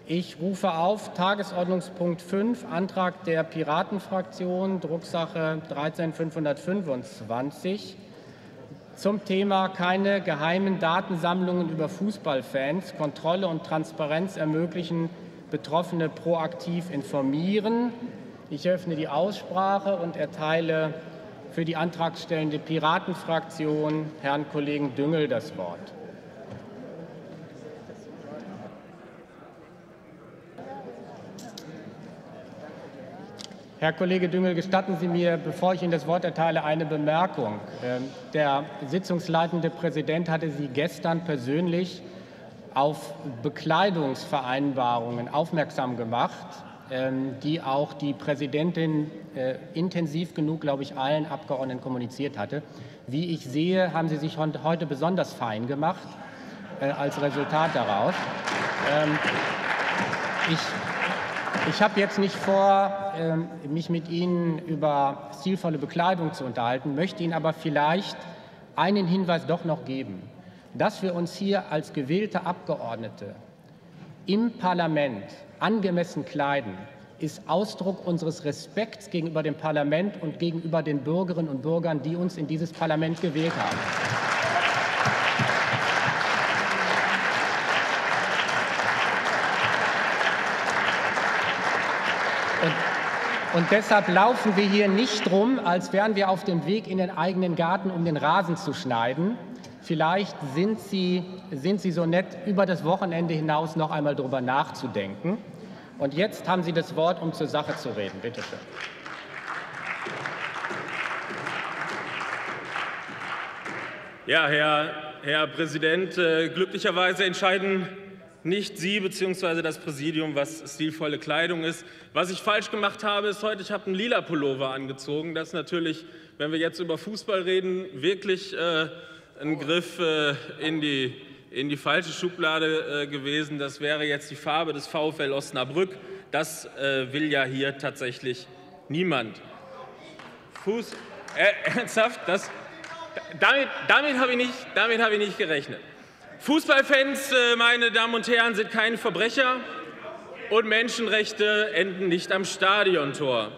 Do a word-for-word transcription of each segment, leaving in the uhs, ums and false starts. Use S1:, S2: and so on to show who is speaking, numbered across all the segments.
S1: Ich rufe auf Tagesordnungspunkt fünf, Antrag der Piratenfraktion, Drucksache dreizehn fünfhundertfünfundzwanzig, zum Thema keine geheimen Datensammlungen über Fußballfans, Kontrolle und Transparenz ermöglichen, Betroffene proaktiv informieren. Ich eröffne die Aussprache und erteile für die antragstellende Piratenfraktion Herrn Kollegen Düngel das Wort. Herr Kollege Düngel, gestatten Sie mir, bevor ich Ihnen das Wort erteile, eine Bemerkung. Der sitzungsleitende Präsident hatte Sie gestern persönlich auf Bekleidungsvereinbarungen aufmerksam gemacht, die auch die Präsidentin intensiv genug, glaube ich, allen Abgeordneten kommuniziert hatte. Wie ich sehe, haben Sie sich heute besonders fein gemacht als Resultat daraus. Ich Ich habe jetzt nicht vor, mich mit Ihnen über stilvolle Bekleidung zu unterhalten, möchte Ihnen aber vielleicht einen Hinweis doch noch geben, dass wir uns hier als gewählte Abgeordnete im Parlament angemessen kleiden, ist Ausdruck unseres Respekts gegenüber dem Parlament und gegenüber den Bürgerinnen und Bürgern, die uns in dieses Parlament gewählt haben. Und, und deshalb laufen wir hier nicht rum, als wären wir auf dem Weg in den eigenen Garten, um den Rasen zu schneiden. Vielleicht sind Sie, sind Sie so nett, über das Wochenende hinaus noch einmal darüber nachzudenken. Und jetzt haben Sie das Wort, um zur Sache zu reden. Bitte schön.
S2: Ja, Herr, Herr Präsident, äh, glücklicherweise entscheiden nicht Sie bzw. das Präsidium, was stilvolle Kleidung ist. Was ich falsch gemacht habe, ist heute, ich habe einen lila Pullover angezogen. Das ist natürlich, wenn wir jetzt über Fußball reden, wirklich äh, ein Griff äh, in, die, in die falsche Schublade äh, gewesen. Das wäre jetzt die Farbe des VfL Osnabrück. Das äh, will ja hier tatsächlich niemand. Fuß, äh, ernsthaft, das, damit, damit habe ich, nicht, damit habe ich nicht gerechnet. Fußballfans, meine Damen und Herren, sind keine Verbrecher und Menschenrechte enden nicht am Stadiontor.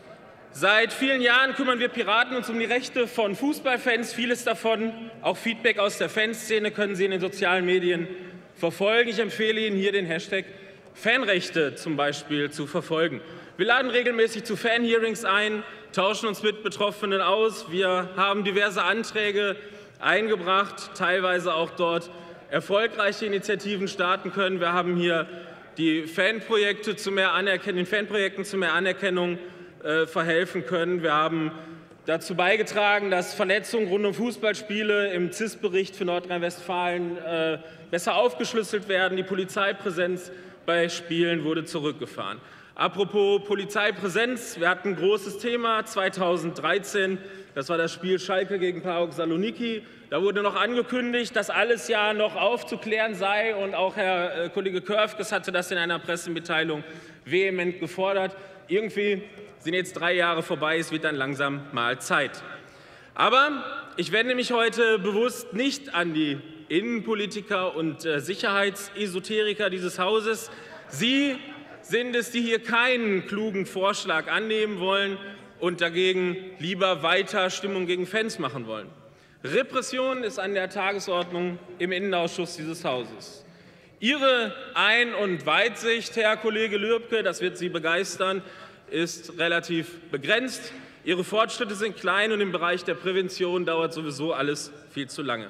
S2: Seit vielen Jahren kümmern wir Piraten uns um die Rechte von Fußballfans. Vieles davon, auch Feedback aus der Fanszene, können Sie in den sozialen Medien verfolgen. Ich empfehle Ihnen hier den Hashtag Fanrechte zum Beispiel zu verfolgen. Wir laden regelmäßig zu Fanhearings ein, tauschen uns mit Betroffenen aus. Wir haben diverse Anträge eingebracht, teilweise auch dort erfolgreiche Initiativen starten können. Wir haben hier die Fanprojekte zu mehr Anerkennung, den Fanprojekten zu mehr Anerkennung äh, verhelfen können. Wir haben dazu beigetragen, dass Verletzungen rund um Fußballspiele im Z I S-Bericht für Nordrhein-Westfalen äh, besser aufgeschlüsselt werden. Die Polizeipräsenz bei Spielen wurde zurückgefahren. Apropos Polizeipräsenz, wir hatten ein großes Thema zweitausenddreizehn, das war das Spiel Schalke gegen PAOK Saloniki. Da wurde noch angekündigt, dass alles ja noch aufzuklären sei, und auch Herr Kollege Körfges hatte das in einer Pressemitteilung vehement gefordert. Irgendwie sind jetzt drei Jahre vorbei, es wird dann langsam mal Zeit. Aber ich wende mich heute bewusst nicht an die Innenpolitiker und Sicherheitsesoteriker dieses Hauses. Sie sind es, die hier keinen klugen Vorschlag annehmen wollen und dagegen lieber weiter Stimmung gegen Fans machen wollen. Repression ist an der Tagesordnung im Innenausschuss dieses Hauses. Ihre Ein- und Weitsicht, Herr Kollege Lürbke, das wird Sie begeistern, ist relativ begrenzt. Ihre Fortschritte sind klein und im Bereich der Prävention dauert sowieso alles viel zu lange.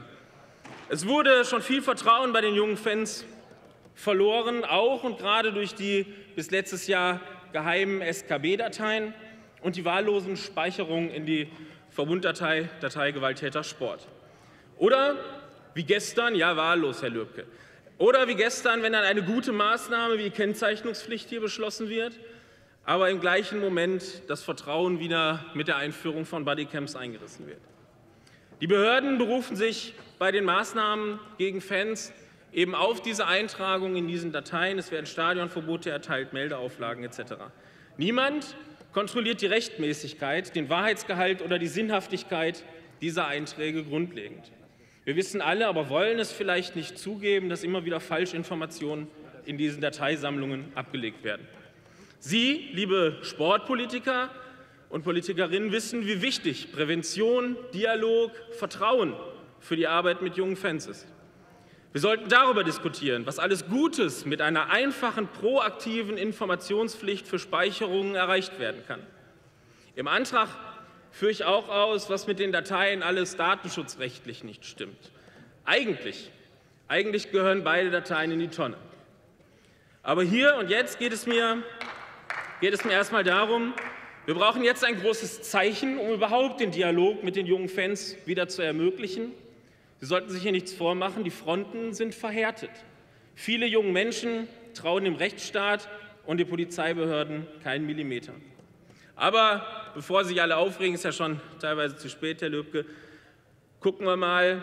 S2: Es wurde schon viel Vertrauen bei den jungen Fans verloren, auch und gerade durch die bis letztes Jahr geheimen S K B-Dateien und die wahllosen Speicherungen in die Verbunddatei, Datei Gewalttäter Sport. Oder wie gestern, ja wahllos, Herr Lürbke, oder wie gestern, wenn dann eine gute Maßnahme wie Kennzeichnungspflicht hier beschlossen wird, aber im gleichen Moment das Vertrauen wieder mit der Einführung von Bodycams eingerissen wird. Die Behörden berufen sich bei den Maßnahmen gegen Fans eben auf diese Eintragung in diesen Dateien. Es werden Stadionverbote erteilt, Meldeauflagen et cetera. Niemand kontrolliert die Rechtmäßigkeit, den Wahrheitsgehalt oder die Sinnhaftigkeit dieser Einträge grundlegend. Wir wissen alle, aber wollen es vielleicht nicht zugeben, dass immer wieder Falschinformationen in diesen Dateisammlungen abgelegt werden. Sie, liebe Sportpolitiker und Politikerinnen, wissen, wie wichtig Prävention, Dialog, Vertrauen für die Arbeit mit jungen Fans ist. Wir sollten darüber diskutieren, was alles Gutes mit einer einfachen, proaktiven Informationspflicht für Speicherungen erreicht werden kann. Im Antrag führe ich auch aus, was mit den Dateien alles datenschutzrechtlich nicht stimmt. Eigentlich, eigentlich gehören beide Dateien in die Tonne. Aber hier und jetzt geht es mir, geht es mir erstmal darum, wir brauchen jetzt ein großes Zeichen, um überhaupt den Dialog mit den jungen Fans wieder zu ermöglichen. Sie sollten sich hier nichts vormachen, die Fronten sind verhärtet. Viele junge Menschen trauen dem Rechtsstaat und den Polizeibehörden keinen Millimeter. Aber bevor sich alle aufregen, ist ja schon teilweise zu spät, Herr Löbke, gucken wir mal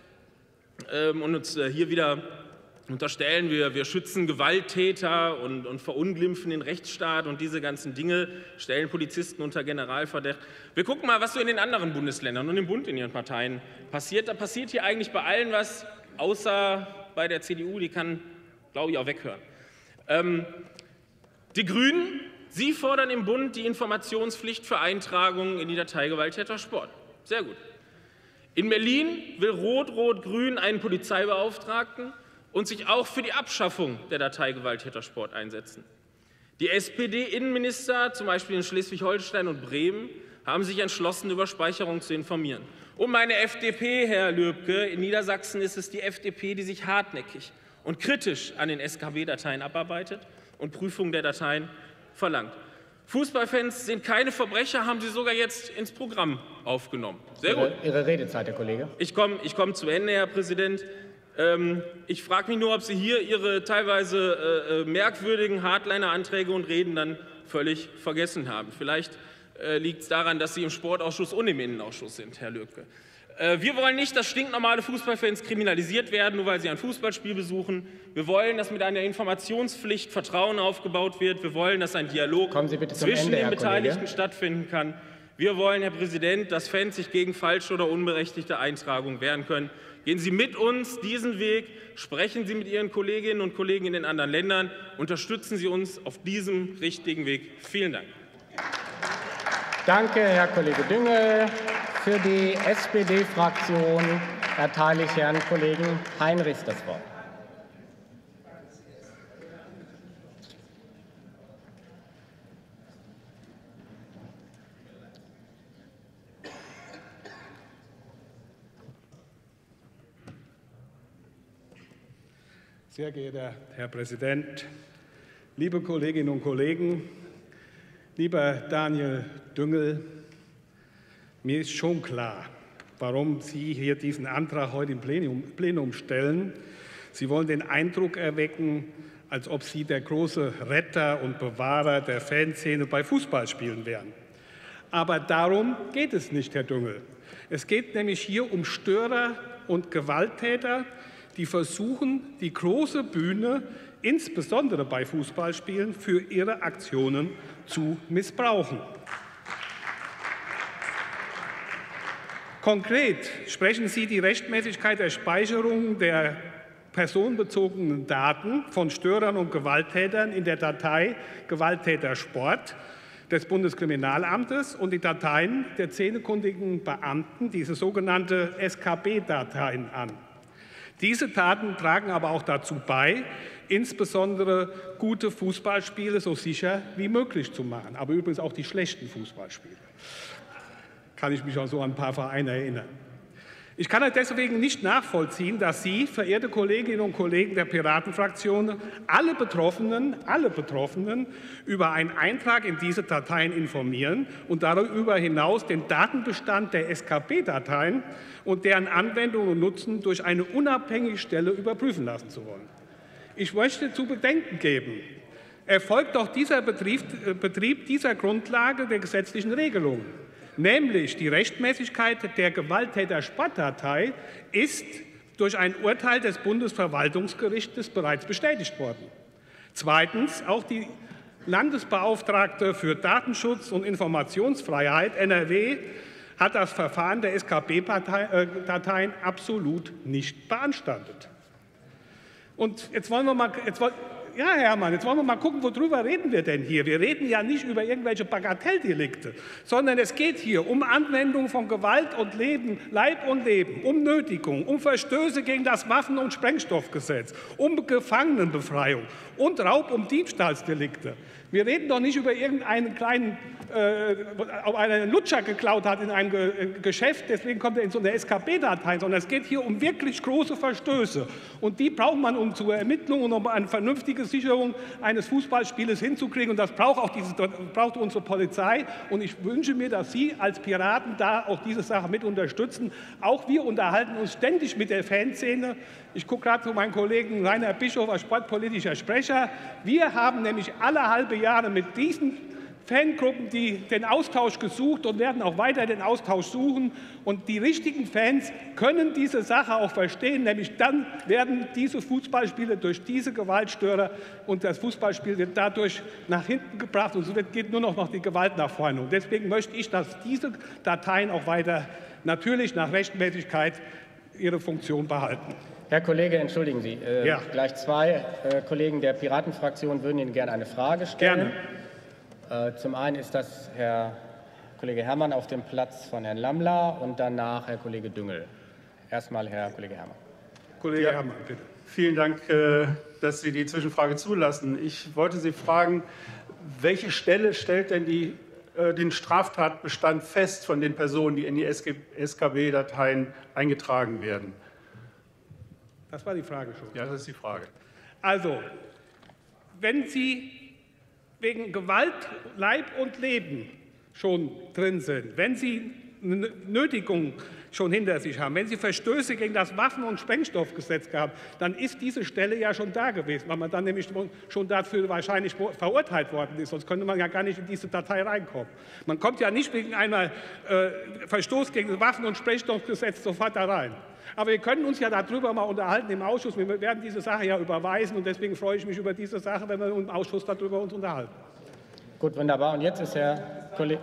S2: ähm, und uns äh, hier wieder unterstellen, wir, wir schützen Gewalttäter und, und verunglimpfen den Rechtsstaat und diese ganzen Dinge, stellen Polizisten unter Generalverdacht. Wir gucken mal, was so in den anderen Bundesländern und im Bund in ihren Parteien passiert. Da passiert hier eigentlich bei allen was, außer bei der C D U, die kann, glaube ich, auch weghören. Ähm, die Grünen, Sie fordern im Bund die Informationspflicht für Eintragungen in die Datei Gewalttäter Sport. Sehr gut. In Berlin will Rot-Rot-Grün einen Polizeibeauftragten und sich auch für die Abschaffung der Datei Gewalttäter Sport einsetzen. Die S P D-Innenminister, zum Beispiel in Schleswig-Holstein und Bremen, haben sich entschlossen, über Speicherung zu informieren. Und meine F D P, Herr Löbke, in Niedersachsen ist es die F D P, die sich hartnäckig und kritisch an den S K B-Dateien abarbeitet und Prüfung der Dateien verlangt. Fußballfans sind keine Verbrecher, haben Sie sogar jetzt ins Programm aufgenommen. Sehr gut.
S1: Ihre, Ihre Redezeit, Herr Kollege.
S2: Ich komme ich komm zu Ende, Herr Präsident. Ähm, ich frage mich nur, ob Sie hier Ihre teilweise äh, merkwürdigen Hardliner-Anträge und Reden dann völlig vergessen haben. Vielleicht äh, liegt es daran, dass Sie im Sportausschuss und im Innenausschuss sind, Herr Löbke. Äh, wir wollen nicht, dass stinknormale Fußballfans kriminalisiert werden, nur weil sie ein Fußballspiel besuchen. Wir wollen, dass mit einer Informationspflicht Vertrauen aufgebaut wird. Wir wollen, dass ein Dialog zwischen
S1: Ende,
S2: den Beteiligten
S1: Kollege.
S2: stattfinden kann. Wir wollen, Herr Präsident, dass Fans sich gegen falsche oder unberechtigte Eintragungen wehren können. Gehen Sie mit uns diesen Weg, sprechen Sie mit Ihren Kolleginnen und Kollegen in den anderen Ländern, unterstützen Sie uns auf diesem richtigen Weg. Vielen Dank.
S1: Danke, Herr Kollege Düngel. Für die S P D-Fraktion erteile ich Herrn Kollegen Heinrichs das Wort.
S3: Sehr geehrter Herr Präsident, liebe Kolleginnen und Kollegen, lieber Daniel Düngel, mir ist schon klar, warum Sie hier diesen Antrag heute im Plenum, Plenum stellen. Sie wollen den Eindruck erwecken, als ob Sie der große Retter und Bewahrer der Fanszene bei Fußballspielen wären. Aber darum geht es nicht, Herr Düngel. Es geht nämlich hier um Störer und Gewalttäter, die versuchen, die große Bühne, insbesondere bei Fußballspielen, für ihre Aktionen zu missbrauchen. Konkret sprechen Sie die Rechtmäßigkeit der Speicherung der personenbezogenen Daten von Störern und Gewalttätern in der Datei Gewalttäter Sport des Bundeskriminalamtes und die Dateien der zehnekundigen Beamten, diese sogenannte S K B-Dateien, an. Diese Daten tragen aber auch dazu bei, insbesondere gute Fußballspiele so sicher wie möglich zu machen, aber übrigens auch die schlechten Fußballspiele. Kann ich mich auch so an ein paar Vereine erinnern. Ich kann deswegen nicht nachvollziehen, dass Sie, verehrte Kolleginnen und Kollegen der Piratenfraktion, alle Betroffenen, alle Betroffenen über einen Eintrag in diese Dateien informieren und darüber hinaus den Datenbestand der S K B-Dateien und deren Anwendung und Nutzen durch eine unabhängige Stelle überprüfen lassen zu wollen. Ich möchte zu bedenken geben, erfolgt doch dieser Betrieb, Betrieb dieser Grundlage der gesetzlichen Regelungen. Nämlich die Rechtmäßigkeit der Gewalttäter-Sportdatei ist durch ein Urteil des Bundesverwaltungsgerichtes bereits bestätigt worden. Zweitens, auch die Landesbeauftragte für Datenschutz und Informationsfreiheit N R W hat das Verfahren der S K B-Dateien absolut nicht beanstandet. Und jetzt wollen wir mal, jetzt wollen, Ja, Hermann, jetzt wollen wir mal gucken, worüber reden wir denn hier? Wir reden ja nicht über irgendwelche Bagatelldelikte, sondern es geht hier um Anwendung von Gewalt und Leben, Leib und Leben, um Nötigung, um Verstöße gegen das Waffen- und Sprengstoffgesetz, um Gefangenenbefreiung und Raub- und Diebstahlsdelikte. Wir reden doch nicht über irgendeinen kleinen, äh, ob einer einen Lutscher geklaut hat in einem Ge Geschäft, deswegen kommt er in so eine S K B-Datei, sondern es geht hier um wirklich große Verstöße. Und die braucht man, um zur Ermittlung und um eine vernünftige Sicherung eines Fußballspieles hinzukriegen. Und das braucht auch diese, braucht unsere Polizei. Und ich wünsche mir, dass Sie als Piraten da auch diese Sache mit unterstützen. Auch wir unterhalten uns ständig mit der Fanszene. Ich gucke gerade zu meinem Kollegen Rainer Bischof als sportpolitischer Sprecher. Wir haben nämlich alle halbe Jahre mit diesen Fangruppen die den Austausch gesucht und werden auch weiter den Austausch suchen. Und die richtigen Fans können diese Sache auch verstehen, nämlich dann werden diese Fußballspiele durch diese Gewaltstörer und das Fußballspiel wird dadurch nach hinten gebracht und so geht nur noch die Gewalt nach vorne. Und deswegen möchte ich, dass diese Dateien auch weiter natürlich nach Rechtmäßigkeit ihre Funktion behalten.
S1: Herr Kollege, entschuldigen Sie, äh,
S3: ja.
S1: gleich zwei äh, Kollegen der Piratenfraktion würden Ihnen gerne eine Frage stellen.
S3: Gerne.
S1: Äh, zum einen ist das Herr Kollege Herrmann auf dem Platz von Herrn Lammler und danach Herr Kollege Düngel. Erstmal Herr Kollege Herrmann.
S3: Kollege
S4: ja,
S3: Herrmann, bitte.
S4: Vielen Dank, äh, dass Sie die Zwischenfrage zulassen. Ich wollte Sie fragen, welche Stelle stellt denn die, äh, den Straftatbestand fest von den Personen, die in die S K B-Dateien eingetragen werden?
S3: Das war die Frage schon.
S4: Ja, das ist die Frage.
S3: Also, wenn Sie wegen Gewalt, Leib und Leben schon drin sind, wenn Sie eine Nötigung schon hinter sich haben, wenn Sie Verstöße gegen das Waffen- und Sprengstoffgesetz gehabt, dann ist diese Stelle ja schon da gewesen, weil man dann nämlich schon dafür wahrscheinlich verurteilt worden ist. Sonst könnte man ja gar nicht in diese Datei reinkommen. Man kommt ja nicht wegen einem äh, Verstoß gegen das Waffen- und Sprengstoffgesetz sofort da rein. Aber wir können uns ja darüber mal unterhalten im Ausschuss. Wir werden diese Sache ja überweisen und deswegen freue ich mich über diese Sache, wenn wir im Ausschuss darüber uns unterhalten.
S1: Gut, wunderbar. Und jetzt ist Herr Kollege,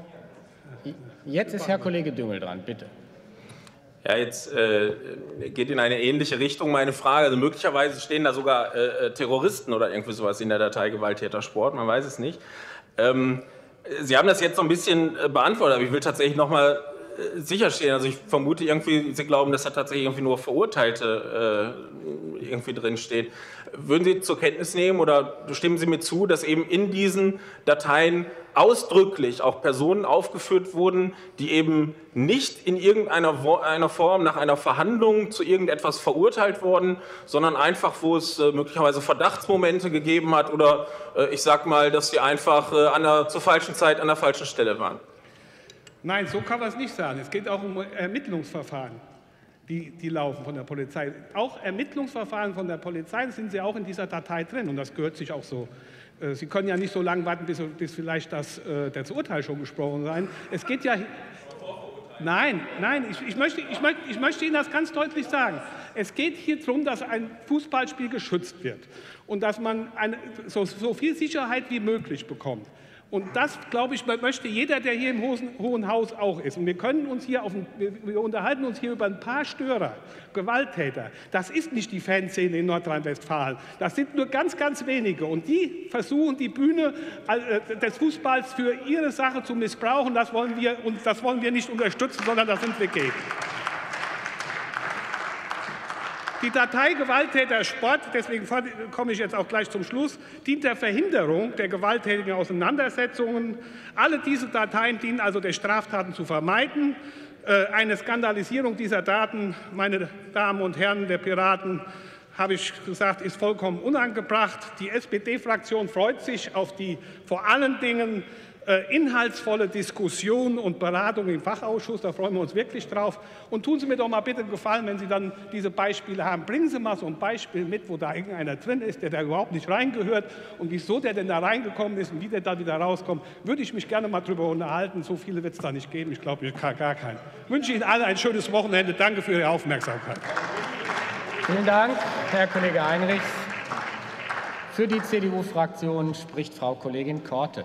S1: jetzt ist Herr Kollege Düngel dran, bitte.
S2: Ja, jetzt äh, geht in eine ähnliche Richtung meine Frage. Also möglicherweise stehen da sogar äh, Terroristen oder irgendwie sowas in der Datei Gewalttätersport, man weiß es nicht. Ähm, Sie haben das jetzt so ein bisschen äh, beantwortet, aber ich will tatsächlich noch mal äh, sicherstellen. Also ich vermute irgendwie, Sie glauben, dass da tatsächlich irgendwie nur Verurteilte äh, irgendwie drin steht. Würden Sie zur Kenntnis nehmen oder stimmen Sie mir zu, dass eben in diesen Dateien ausdrücklich auch Personen aufgeführt wurden, die eben nicht in irgendeiner einer Form nach einer Verhandlung zu irgendetwas verurteilt wurden, sondern einfach, wo es äh, möglicherweise Verdachtsmomente gegeben hat oder äh, ich sag mal, dass sie einfach äh, an der, zur falschen Zeit an der falschen Stelle waren?
S3: Nein, so kann man es nicht sagen. Es geht auch um Ermittlungsverfahren, die, die laufen von der Polizei. Auch Ermittlungsverfahren von der Polizei sind sie auch in dieser Datei drin und das gehört sich auch so. Sie können ja nicht so lange warten, bis, bis vielleicht das, das Urteil schon gesprochen sein. Es geht ja... Nein, nein, ich, ich, möchte, ich, möchte, ich möchte Ihnen das ganz deutlich sagen. Es geht hier darum, dass ein Fußballspiel geschützt wird und dass man eine, so, so viel Sicherheit wie möglich bekommt. Und das, glaube ich, möchte jeder, der hier im Hohen Haus auch ist. Und wir können uns hier auf ein, wir unterhalten uns hier über ein paar Störer, Gewalttäter. Das ist nicht die Fanszene in Nordrhein-Westfalen. Das sind nur ganz, ganz wenige. Und die versuchen, die Bühne des Fußballs für ihre Sache zu missbrauchen. Das wollen wir, und das wollen wir nicht unterstützen, sondern da sind wir gegen. Die Datei Gewalttäter Sport, deswegen komme ich jetzt auch gleich zum Schluss, dient der Verhinderung der gewalttätigen Auseinandersetzungen. Alle diese Dateien dienen also der Straftaten zu vermeiden. Eine Skandalisierung dieser Daten, meine Damen und Herren der Piraten, habe ich gesagt, ist vollkommen unangebracht. Die S P D-Fraktion freut sich auf die vor allen Dingen inhaltsvolle Diskussion und Beratung im Fachausschuss. Da freuen wir uns wirklich drauf. Und tun Sie mir doch mal bitte einen Gefallen, wenn Sie dann diese Beispiele haben. Bringen Sie mal so ein Beispiel mit, wo da irgendeiner drin ist, der da überhaupt nicht reingehört und wieso der denn da reingekommen ist und wie der da wieder rauskommt. Würde ich mich gerne mal drüber unterhalten. So viele wird es da nicht geben. Ich glaube, ich kann gar keinen. Ich wünsche Ihnen allen ein schönes Wochenende. Danke für Ihre Aufmerksamkeit.
S1: Vielen Dank, Herr Kollege Heinrichs. Für die C D U-Fraktion spricht Frau Kollegin Korte.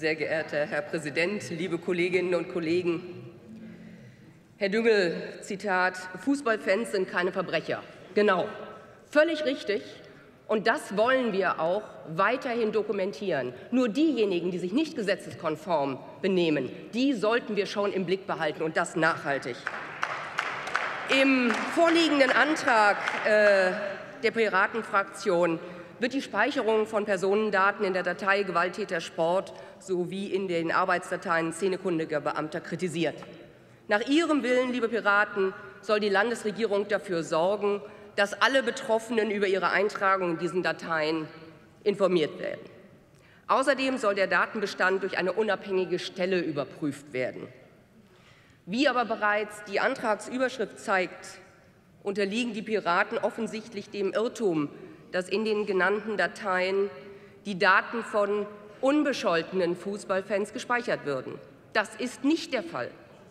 S5: sehr geehrter Herr Präsident, liebe Kolleginnen und Kollegen! Herr Düngel, Zitat, Fußballfans sind keine Verbrecher. Genau, völlig richtig. Und das wollen wir auch weiterhin dokumentieren. Nur diejenigen, die sich nicht gesetzeskonform benehmen, die sollten wir schon im Blick behalten, und das nachhaltig. Im vorliegenden Antrag äh, der Piratenfraktion wird die Speicherung von Personendaten in der Datei Gewalttäter Sport sowie in den Arbeitsdateien szenekundiger Beamter kritisiert. Nach Ihrem Willen, liebe Piraten, soll die Landesregierung dafür sorgen, dass alle Betroffenen über ihre Eintragung in diesen Dateien informiert werden. Außerdem soll der Datenbestand durch eine unabhängige Stelle überprüft werden. Wie aber bereits die Antragsüberschrift zeigt, unterliegen die Piraten offensichtlich dem Irrtum, dass in den genannten Dateien die Daten von unbescholtenen Fußballfans gespeichert würden. Das ist nicht der Fall.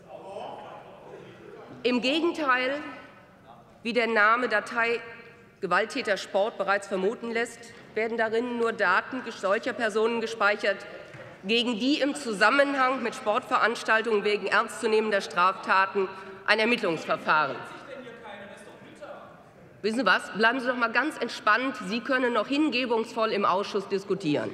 S5: Im Gegenteil, wie der Name Datei Gewalttäter Sport bereits vermuten lässt, werden darin nur Daten solcher Personen gespeichert, gegen die im Zusammenhang mit Sportveranstaltungen wegen ernstzunehmender Straftaten ein Ermittlungsverfahren. Wissen Sie was? Bleiben Sie doch mal ganz entspannt. Sie können noch hingebungsvoll im Ausschuss diskutieren.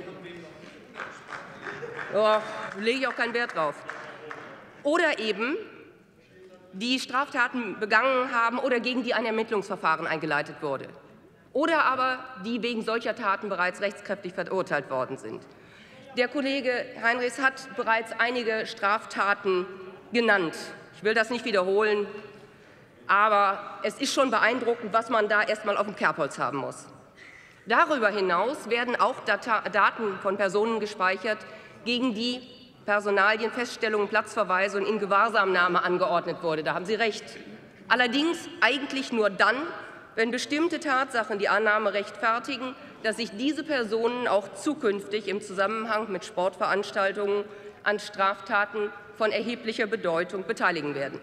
S5: Da lege ich auch keinen Wert drauf. Oder eben die Straftaten begangen haben oder gegen die ein Ermittlungsverfahren eingeleitet wurde. Oder aber die wegen solcher Taten bereits rechtskräftig verurteilt worden sind. Der Kollege Heinrichs hat bereits einige Straftaten genannt. Ich will das nicht wiederholen, aber es ist schon beeindruckend, was man da erst mal auf dem Kerbholz haben muss. Darüber hinaus werden auch Daten von Personen gespeichert, gegen die Personalien, Feststellungen, Platzverweise und Ingewahrsamnahme angeordnet wurde. Da haben Sie recht. Allerdings eigentlich nur dann, wenn bestimmte Tatsachen die Annahme rechtfertigen, dass sich diese Personen auch zukünftig im Zusammenhang mit Sportveranstaltungen an Straftaten von erheblicher Bedeutung beteiligen werden.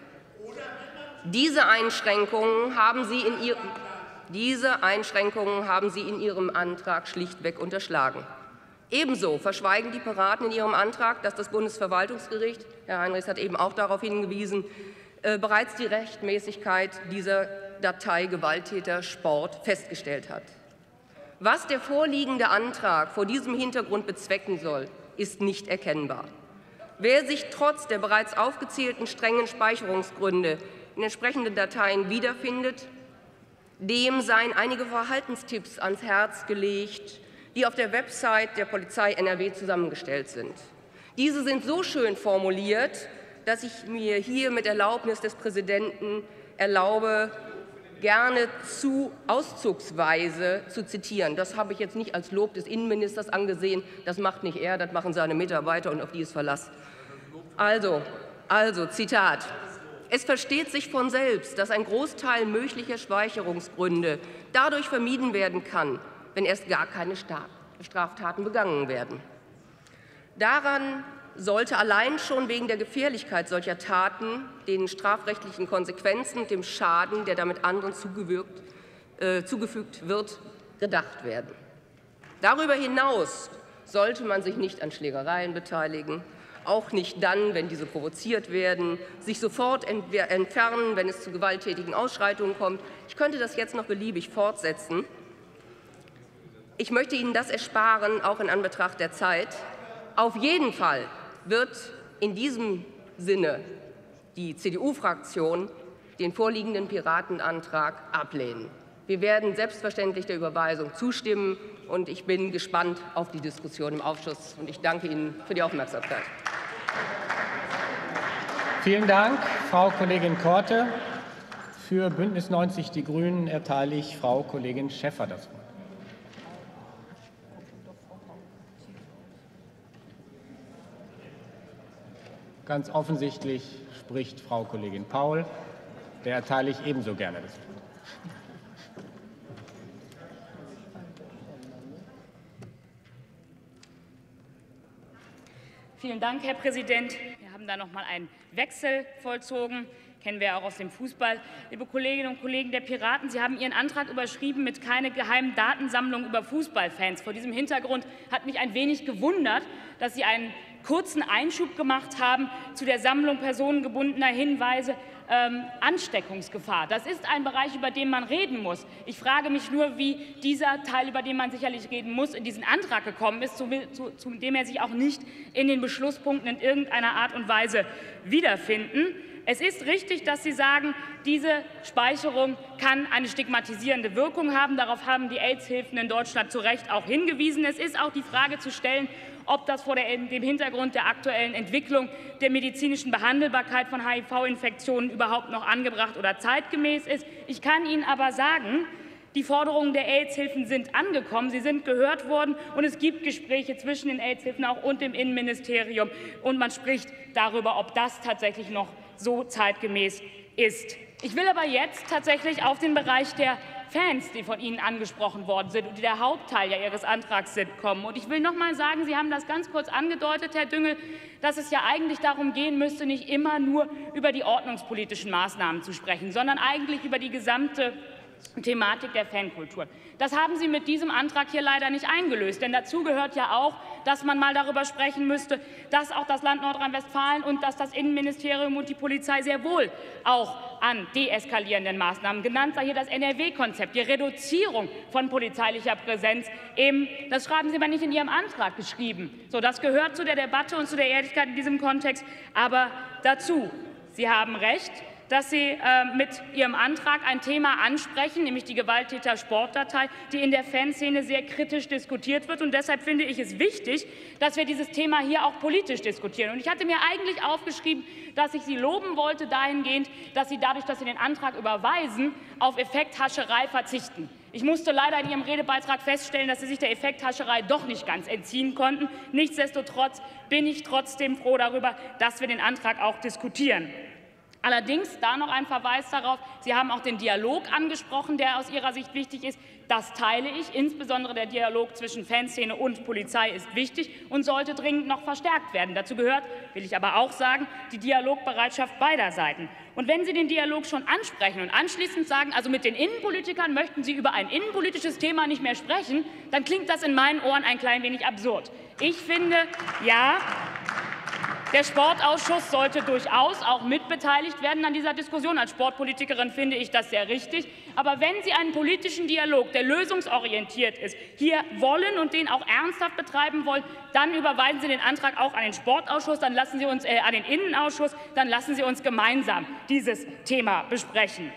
S5: Diese Einschränkungen haben Sie in Ihrem, diese Einschränkungen haben Sie in Ihrem Antrag schlichtweg unterschlagen. Ebenso verschweigen die Piraten in ihrem Antrag, dass das Bundesverwaltungsgericht, Herr Heinrichs hat eben auch darauf hingewiesen, äh, bereits die Rechtmäßigkeit dieser Datei Gewalttäter Sport festgestellt hat. Was der vorliegende Antrag vor diesem Hintergrund bezwecken soll, ist nicht erkennbar. Wer sich trotz der bereits aufgezählten strengen Speicherungsgründe in entsprechenden Dateien wiederfindet, dem seien einige Verhaltenstipps ans Herz gelegt, die auf der Website der Polizei N R W zusammengestellt sind. Diese sind so schön formuliert, dass ich mir hier mit Erlaubnis des Präsidenten erlaube, gerne zu auszugsweise zu zitieren. Das habe ich jetzt nicht als Lob des Innenministers angesehen. Das macht nicht er, das machen seine Mitarbeiter, und auf die ist Verlass. Also, also Zitat. Es versteht sich von selbst, dass ein Großteil möglicher Speicherungsgründe dadurch vermieden werden kann, wenn erst gar keine Straftaten begangen werden. Daran sollte allein schon wegen der Gefährlichkeit solcher Taten, den strafrechtlichen Konsequenzen und dem Schaden, der damit anderen zugewirkt, äh, zugefügt wird, gedacht werden. Darüber hinaus sollte man sich nicht an Schlägereien beteiligen, auch nicht dann, wenn diese provoziert werden, sich sofort entfernen, wenn es zu gewalttätigen Ausschreitungen kommt. Ich könnte das jetzt noch beliebig fortsetzen. Ich möchte Ihnen das ersparen, auch in Anbetracht der Zeit. Auf jeden Fall wird in diesem Sinne die C D U-Fraktion den vorliegenden Piratenantrag ablehnen. Wir werden selbstverständlich der Überweisung zustimmen, und ich bin gespannt auf die Diskussion im Ausschuss. Und ich danke Ihnen für die Aufmerksamkeit.
S1: Vielen Dank, Frau Kollegin Korte. Für Bündnis neunzig Die Grünen erteile ich Frau Kollegin Schäffer das Wort. Ganz offensichtlich spricht Frau Kollegin Paul. Der erteile ich ebenso gerne das Wort.
S6: Vielen Dank, Herr Präsident. Wir haben da noch mal einen Wechsel vollzogen. Kennen wir auch aus dem Fußball. Liebe Kolleginnen und Kollegen der Piraten, Sie haben Ihren Antrag überschrieben mit keine geheimen Datensammlung über Fußballfans. Vor diesem Hintergrund hat mich ein wenig gewundert, dass Sie einen kurzen Einschub gemacht haben zu der Sammlung personengebundener Hinweise. Ähm, Ansteckungsgefahr. Das ist ein Bereich, über den man reden muss. Ich frage mich nur, wie dieser Teil, über den man sicherlich reden muss, in diesen Antrag gekommen ist, zu, zu, zu dem er sich auch nicht in den Beschlusspunkten in irgendeiner Art und Weise wiederfinden. Es ist richtig, dass Sie sagen, diese Speicherung kann eine stigmatisierende Wirkung haben. Darauf haben die AIDS-Hilfen in Deutschland zu Recht auch hingewiesen. Es ist auch die Frage zu stellen, ob das vor dem Hintergrund der aktuellen Entwicklung der medizinischen Behandelbarkeit von H I V-Infektionen überhaupt noch angebracht oder zeitgemäß ist. Ich kann Ihnen aber sagen, die Forderungen der AIDS-Hilfen sind angekommen, sie sind gehört worden, und es gibt Gespräche zwischen den AIDS-Hilfen auch und dem Innenministerium, und man spricht darüber, ob das tatsächlich noch so zeitgemäß ist. Ich will aber jetzt tatsächlich auf den Bereich der Fans, die von Ihnen angesprochen worden sind und die der Hauptteil ja Ihres Antrags sind, kommen. Und ich will noch mal sagen, Sie haben das ganz kurz angedeutet, Herr Düngel, dass es ja eigentlich darum gehen müsste, nicht immer nur über die ordnungspolitischen Maßnahmen zu sprechen, sondern eigentlich über die gesamte Thematik der Fankultur. Das haben Sie mit diesem Antrag hier leider nicht eingelöst, denn dazu gehört ja auch, dass man mal darüber sprechen müsste, dass auch das Land Nordrhein-Westfalen und dass das Innenministerium und die Polizei sehr wohl auch an deeskalierenden Maßnahmen, genannt sei hier das N R W-Konzept, die Reduzierung von polizeilicher Präsenz, eben, das schreiben Sie aber nicht in Ihrem Antrag geschrieben. So, das gehört zu der Debatte und zu der Ehrlichkeit in diesem Kontext aber dazu. Sie haben recht, dass Sie äh, mit Ihrem Antrag ein Thema ansprechen, nämlich die Gewalttäter-Sportdatei, die in der Fanszene sehr kritisch diskutiert wird. Und deshalb finde ich es wichtig, dass wir dieses Thema hier auch politisch diskutieren. Und ich hatte mir eigentlich aufgeschrieben, dass ich Sie loben wollte dahingehend, dass Sie dadurch, dass Sie den Antrag überweisen, auf Effekthascherei verzichten. Ich musste leider in Ihrem Redebeitrag feststellen, dass Sie sich der Effekthascherei doch nicht ganz entziehen konnten. Nichtsdestotrotz bin ich trotzdem froh darüber, dass wir den Antrag auch diskutieren. Allerdings da noch ein Verweis darauf, Sie haben auch den Dialog angesprochen, der aus Ihrer Sicht wichtig ist. Das teile ich. Insbesondere der Dialog zwischen Fanszene und Polizei ist wichtig und sollte dringend noch verstärkt werden. Dazu gehört, will ich aber auch sagen, die Dialogbereitschaft beider Seiten. Und wenn Sie den Dialog schon ansprechen und anschließend sagen, also mit den Innenpolitikern möchten Sie über ein innenpolitisches Thema nicht mehr sprechen, dann klingt das in meinen Ohren ein klein wenig absurd. Ich finde, ja, der Sportausschuss sollte durchaus auch mitbeteiligt werden an dieser Diskussion. Als Sportpolitikerin finde ich das sehr richtig. Aber wenn Sie einen politischen Dialog, der lösungsorientiert ist, hier wollen und den auch ernsthaft betreiben wollen, dann überweisen Sie den Antrag auch an den Sportausschuss, dann lassen Sie uns äh, an den Innenausschuss, dann lassen Sie uns gemeinsam dieses Thema besprechen.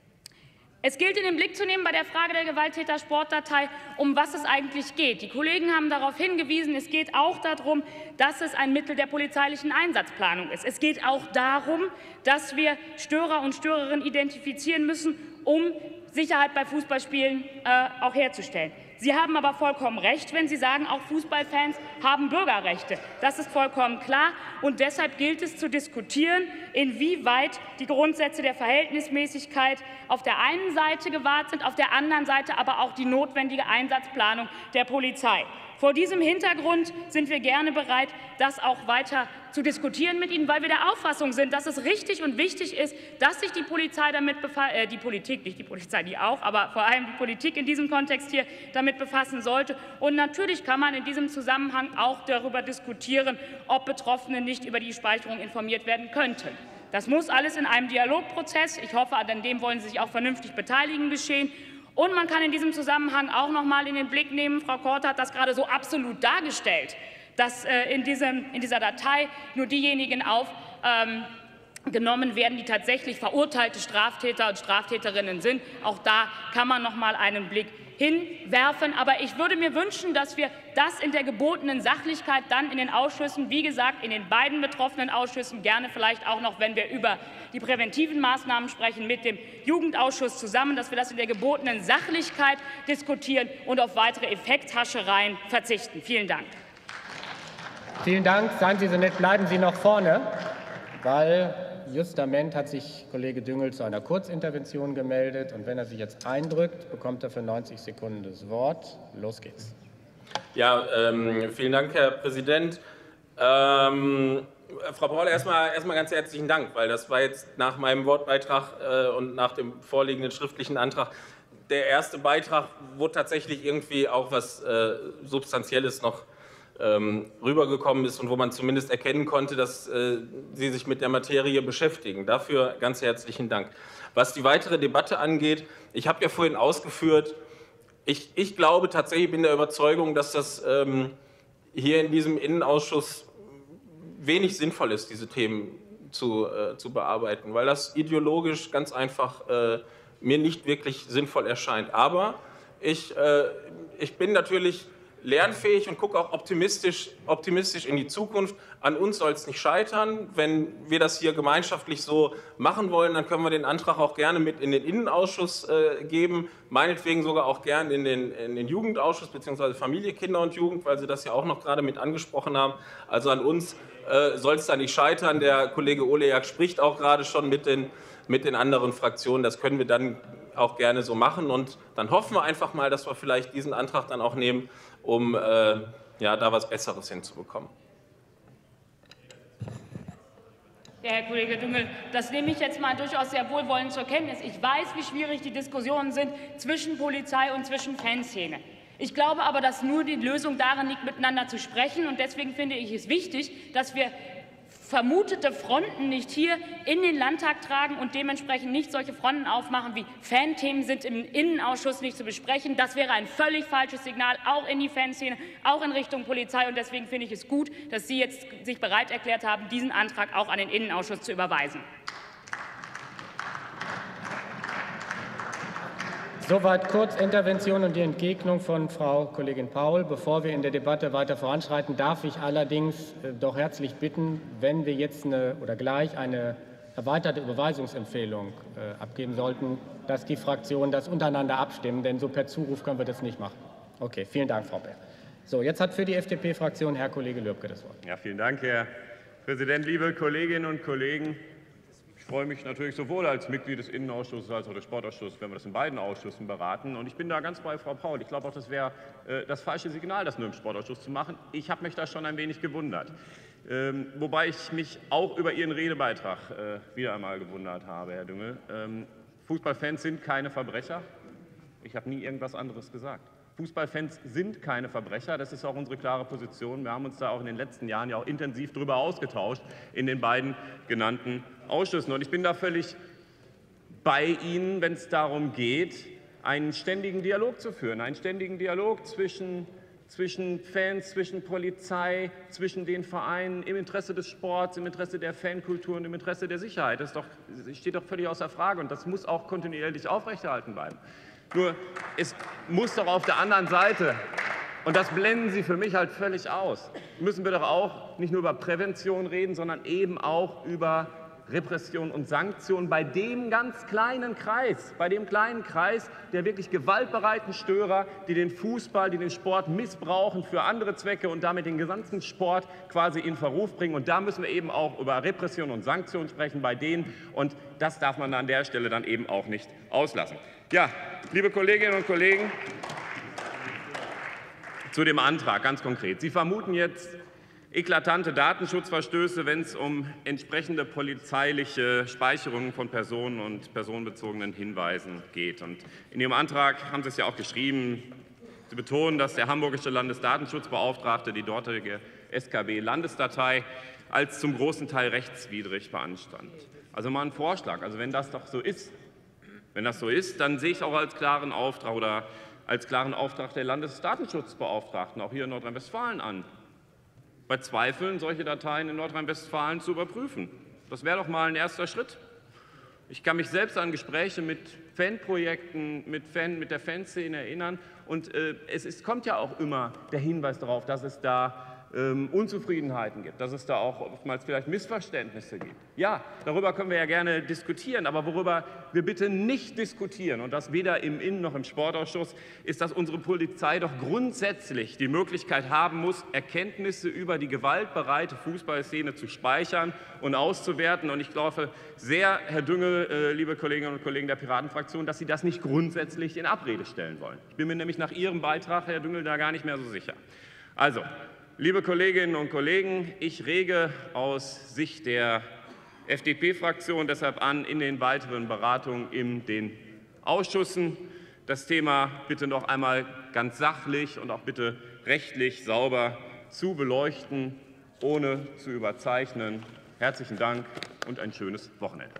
S6: Es gilt in den Blick zu nehmen bei der Frage der Gewalttäter-Sportdatei, um was es eigentlich geht. Die Kollegen haben darauf hingewiesen, es geht auch darum, dass es ein Mittel der polizeilichen Einsatzplanung ist. Es geht auch darum, dass wir Störer und Störerinnen identifizieren müssen, um Sicherheit bei Fußballspielen äh, auch herzustellen. Sie haben aber vollkommen recht, wenn Sie sagen, auch Fußballfans haben Bürgerrechte. Das ist vollkommen klar. Und deshalb gilt es zu diskutieren, inwieweit die Grundsätze der Verhältnismäßigkeit auf der einen Seite gewahrt sind, auf der anderen Seite aber auch die notwendige Einsatzplanung der Polizei. Vor diesem Hintergrund sind wir gerne bereit, das auch weiter zu diskutieren mit Ihnen, weil wir der Auffassung sind, dass es richtig und wichtig ist, dass sich die Polizei damit befasst, äh, die Politik, nicht die Polizei, die auch, aber vor allem die Politik in diesem Kontext hier damit befassen sollte. Und natürlich kann man in diesem Zusammenhang auch darüber diskutieren, ob Betroffene nicht über die Speicherung informiert werden könnten. Das muss alles in einem Dialogprozess, ich hoffe, an dem wollen Sie sich auch vernünftig beteiligen, geschehen. Und man kann in diesem Zusammenhang auch noch mal in den Blick nehmen, Frau Korte hat das gerade so absolut dargestellt, dass äh, in, diesem, in dieser Datei nur diejenigen aufgenommen ähm, werden, die tatsächlich verurteilte Straftäter und Straftäterinnen sind. Auch da kann man noch mal einen Blick hinwerfen. Aber ich würde mir wünschen, dass wir das in der gebotenen Sachlichkeit dann in den Ausschüssen, wie gesagt, in den beiden betroffenen Ausschüssen, gerne vielleicht auch noch, wenn wir über die präventiven Maßnahmen sprechen, mit dem Jugendausschuss zusammen, dass wir das in der gebotenen Sachlichkeit diskutieren und auf weitere Effekthaschereien verzichten. Vielen Dank.
S1: Vielen Dank. Seien Sie so nett, bleiben Sie noch vorne, weil justament hat sich Kollege Düngel zu einer Kurzintervention gemeldet. Und wenn er sich jetzt eindrückt, bekommt er für neunzig Sekunden das Wort. Los geht's.
S2: Ja, ähm, vielen Dank, Herr Präsident. Ähm, Frau Paul, erstmal erstmal ganz herzlichen Dank, weil das war jetzt nach meinem Wortbeitrag äh, und nach dem vorliegenden schriftlichen Antrag der erste Beitrag, wo tatsächlich irgendwie auch was äh, Substanzielles noch ähm, rübergekommen ist und wo man zumindest erkennen konnte, dass äh, Sie sich mit der Materie beschäftigen. Dafür ganz herzlichen Dank. Was die weitere Debatte angeht, ich habe ja vorhin ausgeführt, ich, ich glaube tatsächlich, bin der Überzeugung, dass das ähm, hier in diesem Innenausschuss wenig sinnvoll ist, diese Themen zu, äh, zu bearbeiten, weil das ideologisch ganz einfach äh, mir nicht wirklich sinnvoll erscheint. Aber ich, äh, ich bin natürlich lernfähig und gucke auch optimistisch, optimistisch in die Zukunft. An uns soll es nicht scheitern. Wenn wir das hier gemeinschaftlich so machen wollen, dann können wir den Antrag auch gerne mit in den Innenausschuss äh, geben, meinetwegen sogar auch gerne in den, in den Jugendausschuss bzw. Familie, Kinder und Jugend, weil Sie das ja auch noch gerade mit angesprochen haben. Also an uns äh, soll es da nicht scheitern. Der Kollege Olejak spricht auch gerade schon mit den, mit den anderen Fraktionen. Das können wir dann auch gerne so machen. Und dann hoffen wir einfach mal, dass wir vielleicht diesen Antrag dann auch nehmen, um äh, ja, da was Besseres hinzubekommen.
S6: Ja, Herr Kollege Düngel, das nehme ich jetzt mal durchaus sehr wohlwollend zur Kenntnis. Ich weiß, wie schwierig die Diskussionen sind zwischen Polizei und zwischen Fanszene. Ich glaube aber, dass nur die Lösung darin liegt, miteinander zu sprechen. Und deswegen finde ich es wichtig, dass wir vermutete Fronten nicht hier in den Landtag tragen und dementsprechend nicht solche Fronten aufmachen wie Fanthemen sind im Innenausschuss nicht zu besprechen. Das wäre ein völlig falsches Signal, auch in die Fanszene, auch in Richtung Polizei. Und deswegen finde ich es gut, dass Sie jetzt sich bereit erklärt haben, diesen Antrag auch an den Innenausschuss zu überweisen.
S1: Soweit Kurzintervention und die Entgegnung von Frau Kollegin Paul. Bevor wir in der Debatte weiter voranschreiten, darf ich allerdings doch herzlich bitten, wenn wir jetzt eine, oder gleich eine erweiterte Überweisungsempfehlung äh, abgeben sollten, dass die Fraktionen das untereinander abstimmen, denn so per Zuruf können wir das nicht machen. Okay, vielen Dank, Frau Bär. So, jetzt hat für die F D P-Fraktion Herr Kollege Lürbke das Wort.
S7: Ja, vielen Dank, Herr Präsident, liebe Kolleginnen und Kollegen. Ich freue mich natürlich sowohl als Mitglied des Innenausschusses als auch des Sportausschusses, wenn wir das in beiden Ausschüssen beraten. Und ich bin da ganz bei Frau Paul. Ich glaube auch, das wäre äh, das falsche Signal, das nur im Sportausschuss zu machen. Ich habe mich da schon ein wenig gewundert. Ähm, wobei ich mich auch über Ihren Redebeitrag äh, wieder einmal gewundert habe, Herr Düngel. Ähm, Fußballfans sind keine Verbrecher. Ich habe nie irgendwas anderes gesagt. Fußballfans sind keine Verbrecher, das ist auch unsere klare Position. Wir haben uns da auch in den letzten Jahren ja auch intensiv darüber ausgetauscht in den beiden genannten Ausschüssen. Und ich bin da völlig bei Ihnen, wenn es darum geht, einen ständigen Dialog zu führen, einen ständigen Dialog zwischen, zwischen Fans, zwischen Polizei, zwischen den Vereinen, im Interesse des Sports, im Interesse der Fankultur und im Interesse der Sicherheit. Das, ist doch, das steht doch völlig außer Frage und das muss auch kontinuierlich aufrechterhalten bleiben. Nur, es muss doch auf der anderen Seite, und das blenden Sie für mich halt völlig aus, müssen wir doch auch nicht nur über Prävention reden, sondern eben auch über Repression und Sanktionen bei dem ganz kleinen Kreis, bei dem kleinen Kreis der wirklich gewaltbereiten Störer, die den Fußball, die den Sport missbrauchen für andere Zwecke und damit den gesamten Sport quasi in Verruf bringen. Und da müssen wir eben auch über Repression und Sanktionen sprechen bei denen. Und das darf man an der Stelle dann eben auch nicht auslassen. Ja, liebe Kolleginnen und Kollegen, zu dem Antrag ganz konkret. Sie vermuten jetzt eklatante Datenschutzverstöße, wenn es um entsprechende polizeiliche Speicherungen von Personen und personenbezogenen Hinweisen geht. Und in Ihrem Antrag haben Sie es ja auch geschrieben. Sie betonen, dass der hamburgische Landesdatenschutzbeauftragte die dortige S K B-Landesdatei als zum großen Teil rechtswidrig beanstand. Also mal ein Vorschlag. Also wenn das doch so ist, wenn das so ist, dann sehe ich auch als klaren Auftrag oder als klaren Auftrag der Landesdatenschutzbeauftragten auch hier in Nordrhein-Westfalen an, bei Zweifeln solche Dateien in Nordrhein-Westfalen zu überprüfen. Das wäre doch mal ein erster Schritt. Ich kann mich selbst an Gespräche mit Fanprojekten, mit, Fan, mit der Fanszene erinnern. Und äh, es ist, kommt ja auch immer der Hinweis darauf, dass es da ähm, Unzufriedenheiten gibt, dass es da auch oftmals vielleicht Missverständnisse gibt. Ja, darüber können wir ja gerne diskutieren, aber worüber wir bitte nicht diskutieren, und das weder im Innen- noch im Sportausschuss, ist, dass unsere Polizei doch grundsätzlich die Möglichkeit haben muss, Erkenntnisse über die gewaltbereite Fußballszene zu speichern und auszuwerten. Und ich glaube sehr, Herr Düngel, äh, liebe Kolleginnen und Kollegen der Piratenfraktion, dass Sie das nicht grundsätzlich in Abrede stellen wollen. Ich bin mir nämlich nach Ihrem Beitrag, Herr Düngel, da gar nicht mehr so sicher. Also, liebe Kolleginnen und Kollegen, ich rege aus Sicht der F D P-Fraktion deshalb an, in den weiteren Beratungen in den Ausschüssen das Thema bitte noch einmal ganz sachlich und auch bitte rechtlich sauber zu beleuchten, ohne zu überzeichnen. Herzlichen Dank und ein schönes Wochenende.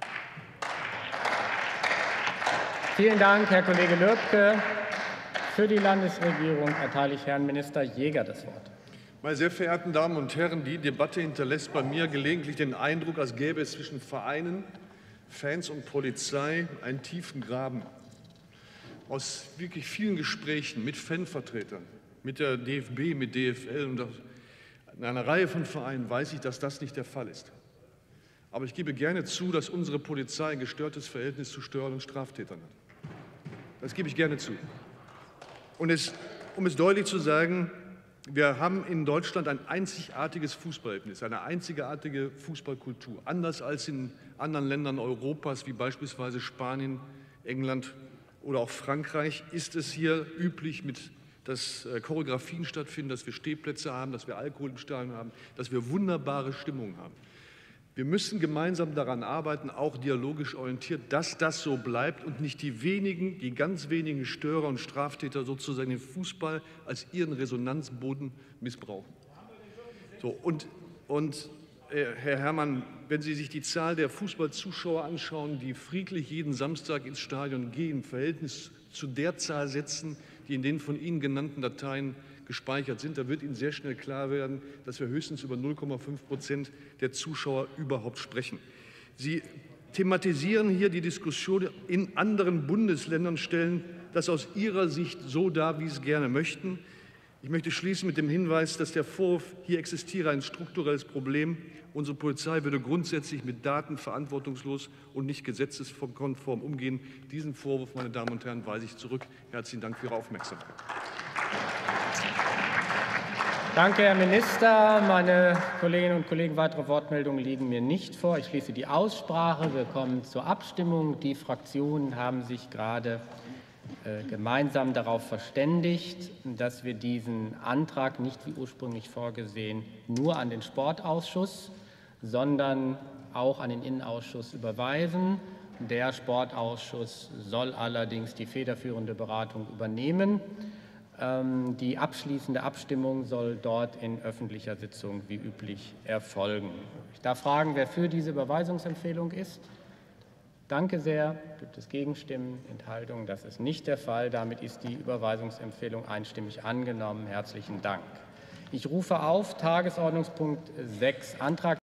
S1: Vielen Dank, Herr Kollege Lübke. Für die Landesregierung erteile ich Herrn Minister Jäger das Wort.
S8: Meine sehr verehrten Damen und Herren, die Debatte hinterlässt bei mir gelegentlich den Eindruck, als gäbe es zwischen Vereinen, Fans und Polizei einen tiefen Graben. Aus wirklich vielen Gesprächen mit Fanvertretern, mit der D F B, mit D F L und in einer Reihe von Vereinen weiß ich, dass das nicht der Fall ist. Aber ich gebe gerne zu, dass unsere Polizei ein gestörtes Verhältnis zu Störern und Straftätern hat. Das gebe ich gerne zu. Und es, um es deutlich zu sagen, wir haben in Deutschland ein einzigartiges Fußballerlebnis, eine einzigartige Fußballkultur. Anders als in anderen Ländern Europas, wie beispielsweise Spanien, England oder auch Frankreich, ist es hier üblich, mit, dass Choreografien stattfinden, dass wir Stehplätze haben, dass wir Alkohol im Stadion haben, dass wir wunderbare Stimmung haben. Wir müssen gemeinsam daran arbeiten, auch dialogisch orientiert, dass das so bleibt und nicht die wenigen, die ganz wenigen Störer und Straftäter sozusagen den Fußball als ihren Resonanzboden missbrauchen. So, und, und äh, Herr Herrmann, wenn Sie sich die Zahl der Fußballzuschauer anschauen, die friedlich jeden Samstag ins Stadion gehen, im Verhältnis zu der Zahl setzen, die in den von Ihnen genannten Dateien gespeichert sind, da wird Ihnen sehr schnell klar werden, dass wir höchstens über null Komma fünf Prozent der Zuschauer überhaupt sprechen. Sie thematisieren hier die Diskussion in anderen Bundesländern, stellen das aus Ihrer Sicht so dar, wie Sie es gerne möchten. Ich möchte schließen mit dem Hinweis, dass der Vorwurf, hier existiere ein strukturelles Problem. Unsere Polizei würde grundsätzlich mit Daten verantwortungslos und nicht gesetzeskonform umgehen. Diesen Vorwurf, meine Damen und Herren, weise ich zurück. Herzlichen Dank für Ihre Aufmerksamkeit.
S1: Danke, Herr Minister. Meine Kolleginnen und Kollegen, weitere Wortmeldungen liegen mir nicht vor. Ich schließe die Aussprache. Wir kommen zur Abstimmung. Die Fraktionen haben sich gerade äh, gemeinsam darauf verständigt, dass wir diesen Antrag nicht wie ursprünglich vorgesehen nur an den Sportausschuss, sondern auch an den Innenausschuss überweisen. Der Sportausschuss soll allerdings die federführende Beratung übernehmen. Die abschließende Abstimmung soll dort in öffentlicher Sitzung wie üblich erfolgen. Ich darf fragen, wer für diese Überweisungsempfehlung ist. Danke sehr. Gibt es Gegenstimmen, Enthaltungen? Das ist nicht der Fall. Damit ist die Überweisungsempfehlung einstimmig angenommen. Herzlichen Dank. Ich rufe auf Tagesordnungspunkt sechs, Antrag